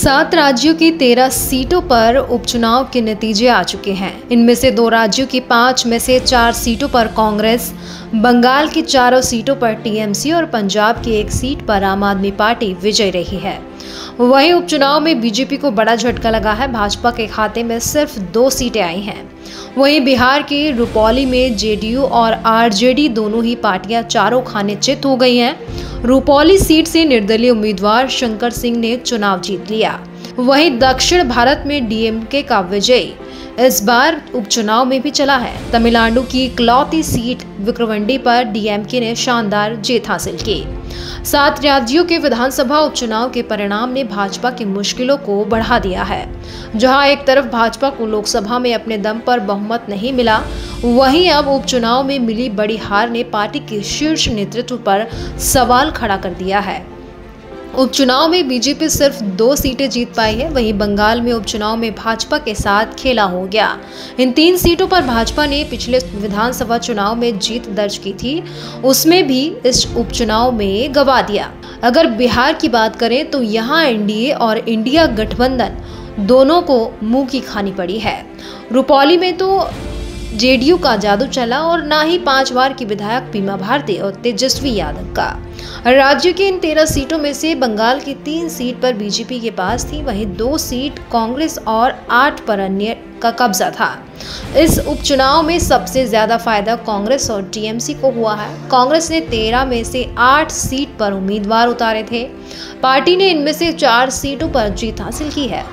7 राज्यों की 13 सीटों पर उपचुनाव के नतीजे आ चुके हैं। इनमें से 2 राज्यों की 5 में से 4 सीटों पर कांग्रेस, बंगाल की 4 सीटों पर टीएमसी और पंजाब की 1 सीट पर आम आदमी पार्टी विजयी रही है। वहीं उपचुनाव में बीजेपी को बड़ा झटका लगा है। भाजपा के खाते में सिर्फ 2 सीटें आई हैं। वहीं बिहार के रुपौली में जेडीयू और आरजेडी दोनों ही पार्टियां चारों खाने चित हो गई हैं। रुपौली सीट से निर्दलीय उम्मीदवार शंकर सिंह ने चुनाव जीत लिया। वहीं दक्षिण भारत में डीएमके का विजय इस बार उपचुनाव में भी चला है। तमिलनाडु की इकलौती सीट विक्रवांडी पर डीएमके ने शानदार जीत हासिल की। 7 राज्यों के विधानसभा उपचुनाव के परिणाम ने भाजपा की मुश्किलों को बढ़ा दिया है। जहां एक तरफ भाजपा को लोकसभा में अपने दम पर बहुमत नहीं मिला, वहीं अब उपचुनाव में मिली बड़ी हार ने पार्टी के शीर्ष नेतृत्व पर सवाल खड़ा कर दिया है। उपचुनाव में बीजेपी सिर्फ 2 सीटें जीत पाई है। वहीं बंगाल में उपचुनाव में भाजपा के साथ खेला हो गया। इन 3 सीटों पर भाजपा ने पिछले विधानसभा चुनाव में जीत दर्ज की थी, उसमें भी इस उपचुनाव में गंवा दिया। अगर बिहार की बात करें तो यहाँ एनडीए और इंडिया गठबंधन दोनों को मुंह की खानी पड़ी है। रुपौली में तो जेडीयू का जादू चला और ना ही 5 बार की विधायक बीमा भारती और तेजस्वी यादव का। राज्य की इन 13 सीटों में से बंगाल की 3 सीट पर बीजेपी के पास थी, वहीं 2 सीट कांग्रेस और 8 पर अन्य का कब्जा था। इस उपचुनाव में सबसे ज्यादा फायदा कांग्रेस और टीएमसी को हुआ है। कांग्रेस ने 13 में से 8 सीट पर उम्मीदवार उतारे थे। पार्टी ने इनमें से 4 सीटों पर जीत हासिल की है।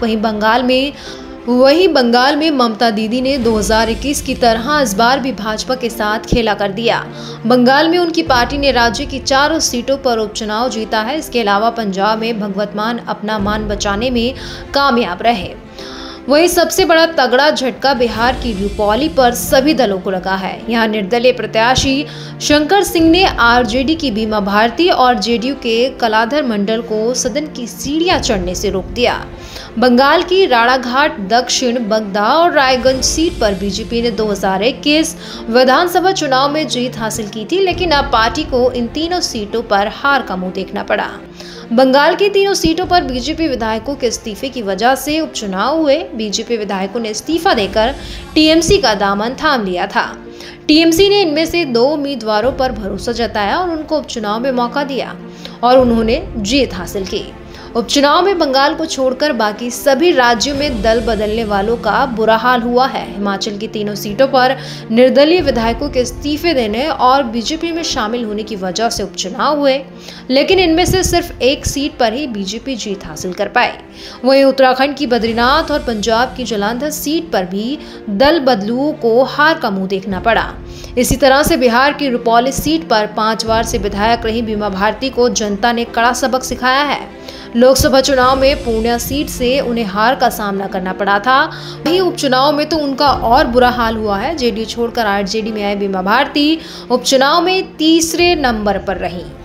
वहीं बंगाल में ममता दीदी ने 2021 की तरह इस बार भी भाजपा के साथ खेला कर दिया। बंगाल में उनकी पार्टी ने राज्य की 4 सीटों पर उपचुनाव जीता है। इसके अलावा पंजाब में भगवत मान अपना मान बचाने में कामयाब रहे। वहीं सबसे बड़ा तगड़ा झटका बिहार की रुपौली पर सभी दलों को लगा है। यहाँ निर्दलीय प्रत्याशी शंकर सिंह ने आरजेडी की बीमा भारती और जेडीयू के कलाधर मंडल को सदन की सीढ़ियां चढ़ने से रोक दिया। बंगाल की राणाघाट, दक्षिण बगदा और रायगंज सीट पर बीजेपी ने 2021 विधानसभा चुनाव में जीत हासिल की थी, लेकिन अब पार्टी को इन तीनों सीटों पर हार का मुंह देखना पड़ा। बंगाल की 3 सीटों पर बीजेपी विधायकों के इस्तीफे की वजह से उपचुनाव हुए। बीजेपी विधायकों ने इस्तीफा देकर टीएमसी का दामन थाम लिया था। टीएमसी ने इनमें से 2 उम्मीदवारों पर भरोसा जताया और उनको उपचुनाव में मौका दिया और उन्होंने जीत हासिल की। उपचुनाव में बंगाल को छोड़कर बाकी सभी राज्यों में दल बदलने वालों का बुरा हाल हुआ है। हिमाचल की 3 सीटों पर निर्दलीय विधायकों के इस्तीफे देने और बीजेपी में शामिल होने की वजह से उपचुनाव हुए, लेकिन इनमें से सिर्फ 1 सीट पर ही बीजेपी जीत हासिल कर पाई। वहीं उत्तराखंड की बद्रीनाथ और पंजाब की जालंधर सीट पर भी दल बदलुओं को हार का मुंह देखना पड़ा। इसी तरह से बिहार की रुपौली सीट पर 5 बार से विधायक रही बीमा भारती को जनता ने कड़ा सबक सिखाया है। लोकसभा चुनाव में पूर्णिया सीट से उन्हें हार का सामना करना पड़ा था। वहीं उपचुनाव में तो उनका और बुरा हाल हुआ है। जेडीयू छोड़कर आरजेडी में आई बीमा भारती उपचुनाव में तीसरे नंबर पर रही।